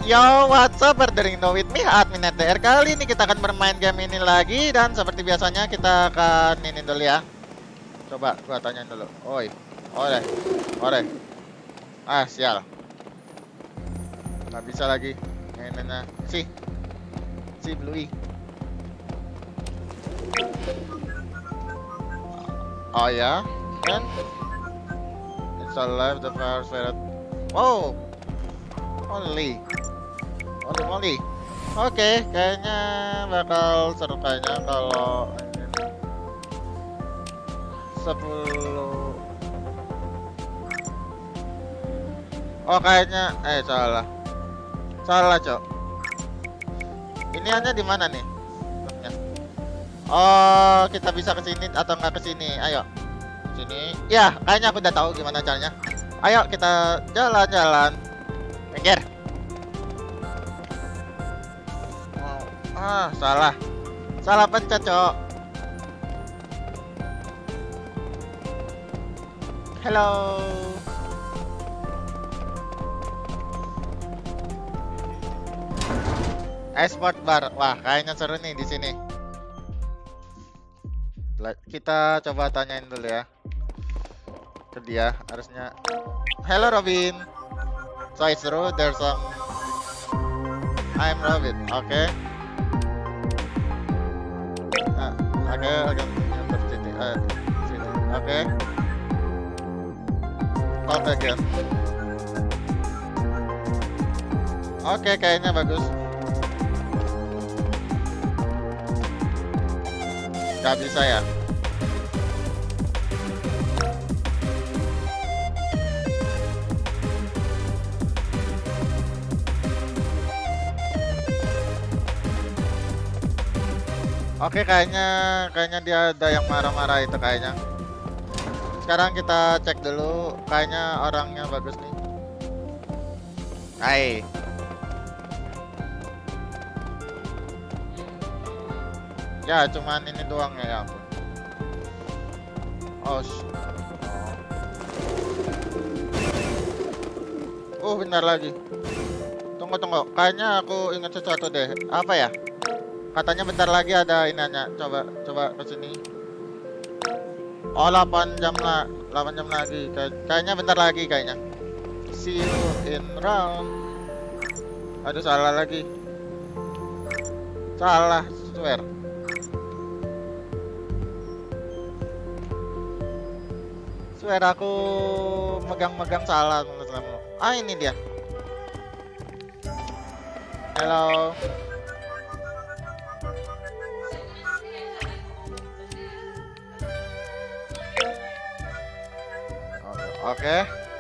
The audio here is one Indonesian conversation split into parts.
Yo, what's up, berdering no with me, admin RDR. Kali ini kita akan bermain game ini lagi. Dan seperti biasanya kita akan ini dulu ya. Coba gua tanyain dulu. Oi, ore, ore. Ah, sial. Nggak bisa lagi. Mainnya si Bluey. Oh ya, kan? It's alive the first ferret. Wow, only. Oke, kayaknya bakal seru kayaknya kalau 10. Oh kayaknya salah cok. Ini hanya di mana nih? Oh, kita bisa ke sini atau nggak ke sini? Ayo, sini. Ya, kayaknya aku udah tahu gimana caranya. Ayo kita jalan-jalan. Minggir. Ah, salah pencet cok. Hello. Export bar. Wah, kayaknya seru nih di sini. Kita coba tanyain dulu ya ke dia, harusnya. Hello Robin. So it's true there's some. I'm Robin. Okay. Oke, university. Sini. Oke. Oke, guys. Oke, kayaknya bagus. Gak bisa ya? Oke, kayaknya dia ada yang marah-marah itu kayaknya. Sekarang kita cek dulu, kayaknya orangnya bagus nih. Hai. Ya, cuman ini doang ya ampun. Bentar lagi. Tunggu. Kayaknya aku ingat sesuatu deh. Apa ya? Katanya bentar lagi ada inanya. Coba ke sini. Oh, 8 jam lagi. Kayaknya bentar lagi kayaknya. See you in round. Aduh, salah lagi. Salah, swear. Swear aku megang salah. Ah, ini dia. Hello. Oke.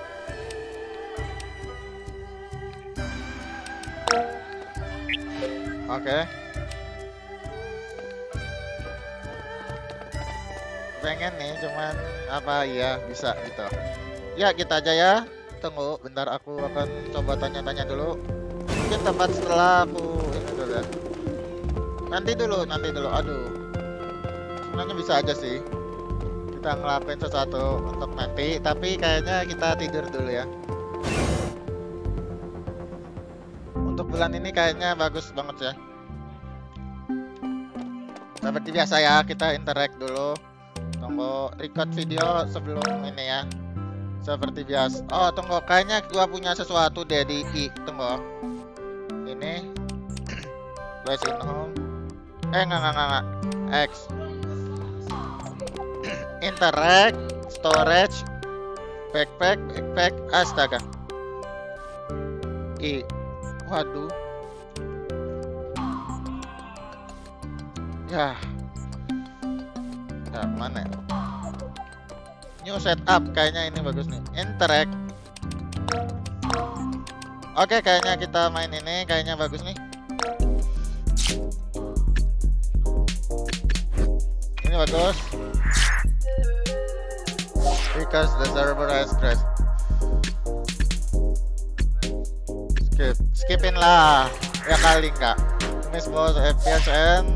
Pengen nih, cuman apa ya bisa gitu. Ya, kita aja ya. Tunggu, bentar aku akan coba tanya-tanya dulu. Mungkin tempat setelah aku ini dulu ya. Nanti dulu. Aduh. Sebenarnya bisa aja sih. Kita ngelakuin sesuatu untuk nanti, tapi kayaknya kita tidur dulu ya. Untuk bulan ini kayaknya bagus banget ya. Seperti biasa ya, kita interact dulu. Tunggu, record video sebelum ini ya. Seperti biasa. Oh, tunggu, kayaknya gua punya sesuatu deh di tunggu. Ini Place in home. Enggak. X. Interact, storage, backpack, astaga. Waduh. Ya. Mana ya? New setup, kayaknya ini bagus nih. Interact. Oke, kayaknya kita main ini, kayaknya bagus nih. Ini bagus. Because the server has crashed. Skipin lah. Ya kali enggak. Miss both FPS and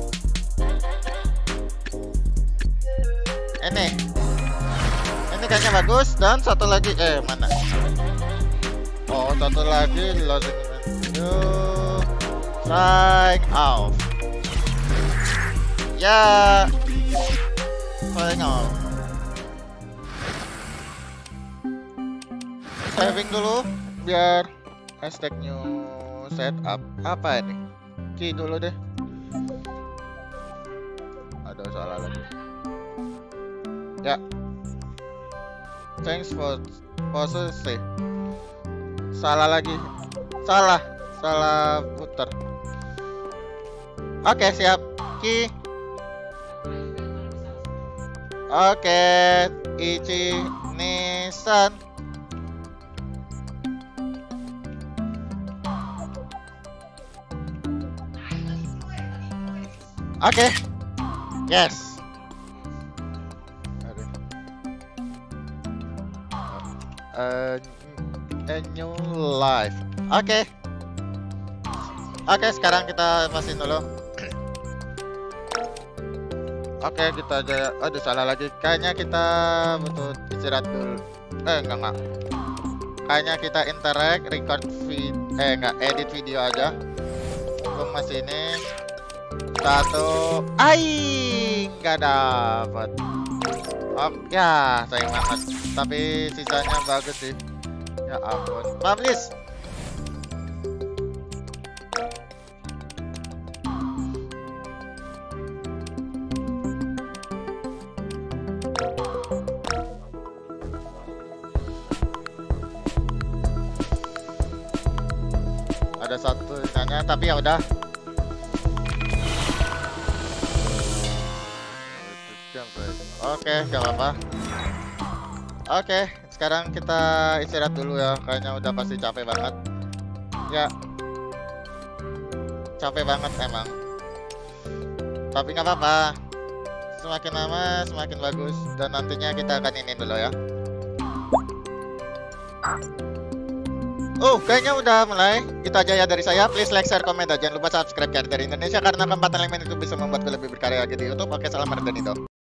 ini kayaknya bagus. Dan satu lagi mana? Oh, satu lagi losing event. You sign off. Ya, sign off. Saving dulu biar hashtag new setup. Apa ini? Key dulu deh. Aduh, salah lagi. Ya. Thanks for possessing. Salah lagi. Salah putar. Oke, siap. Key. Oke, Ichi Nissan. Oke. Yes. A new life. Oke. Oke, sekarang kita pasin dulu. Oke, kita aja. Aduh, salah lagi. Kayaknya kita butuh istirahat dulu. Enggak. Kayaknya kita interact, record enggak, edit video aja. Tunggu masih ini. Satu. Nggak dapat. Oke, ya, sayang banget. Tapi sisanya bagus sih. Ya ampun. Publish. Ada satu nanya, tapi ya udah. Oke, gak apa-apa. Oke, sekarang kita istirahat dulu ya. Kayaknya udah pasti capek banget. Ya, capek banget emang. Tapi nggak apa-apa. Semakin lama semakin bagus. Dan nantinya kita akan ini dulu ya. Oh, kayaknya udah mulai. Itu aja ya dari saya. Please like, share, komen, dan jangan lupa subscribe dari Indonesia karena keempatan elemen itu bisa membuatku lebih berkarya lagi di YouTube. Oke, salam dari Danito.